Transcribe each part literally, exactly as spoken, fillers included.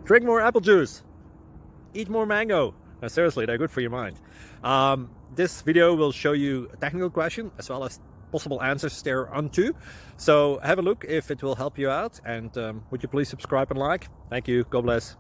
Drink more apple juice. Eat more mango. No, seriously, they're good for your mind. Um, this video will show you a technical question as well as possible answers thereunto. So have a look if it will help you out, and um, would you please subscribe and like? Thank you. God bless.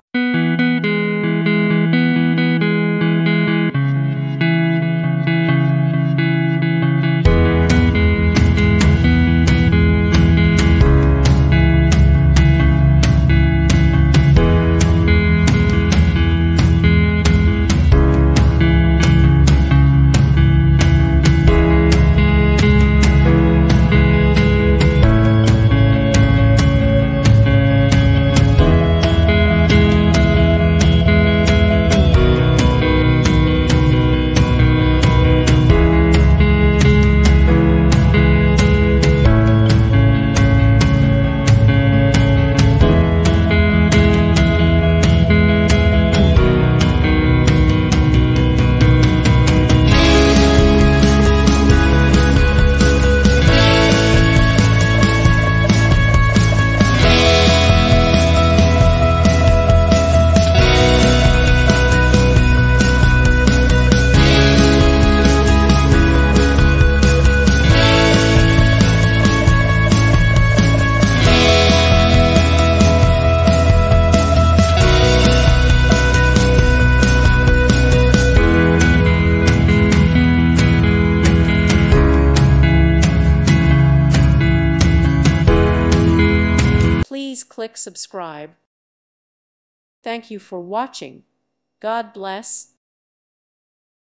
Please click subscribe. Thank you for watching. God bless.